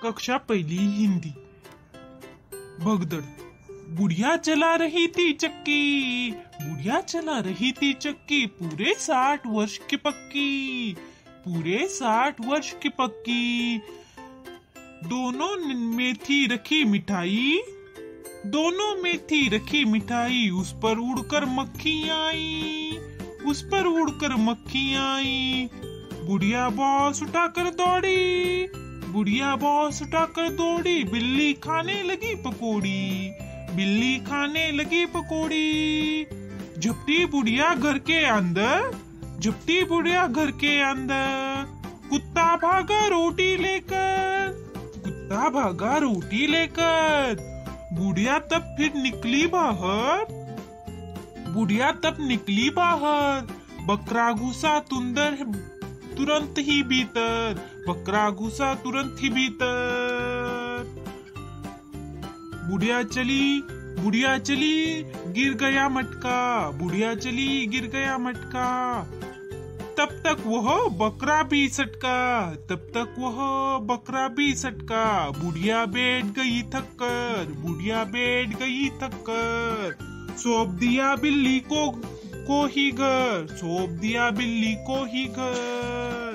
कक्षा पहली हिंदी। भगदड़। बुढ़िया चला रही थी चक्की, बुढ़िया चला रही थी चक्की, पूरे 60 वर्ष की पक्की, पूरे 60 वर्ष की पक्की। दोनों में थी रखी मिठाई, दोनों में थी रखी मिठाई, उस पर उड़कर मक्खी आई, उस पर उड़कर मक्खी आई। बुढ़िया बॉस उठाकर दौड़ी, बुढ़िया बॉस उठाकर दौड़ी, बिल्ली खाने लगी पकौड़ी, बिल्ली खाने लगी पकौड़ी। झपटी बुढ़िया घर के अंदर, झपटी बुढ़िया घर के अंदर, कुत्ता भागा रोटी लेकर, कुत्ता भागा रोटी लेकर। बुढ़िया तब फिर निकली बाहर, बुढ़िया तब निकली बाहर, बकरा घुसा तुरंत ही भीतर, बकरा घुसा तुरंत ही भीतर। बुढ़िया चली, बुढ़िया चली, गिर गया मटका, बुढ़िया चली, गिर गया मटका। तब तक वह बकरा भी सटका, तब तक वह बकरा भी सटका। बुढ़िया बैठ गई थककर, बुढ़िया बैठ गई थककर। सौंप दिया बिल्ली को ही घर, सौंप दिया बिल्ली को ही घर।